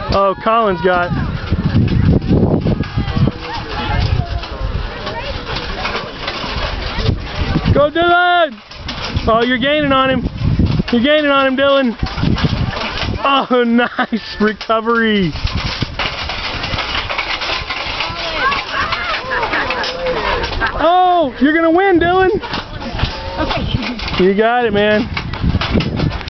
Oh, Collin's got. Go, Dylan! Oh, you're gaining on him. You're gaining on him, Dylan. Oh, nice recovery. Oh, you're gonna win, Dylan. Okay. You got it, man.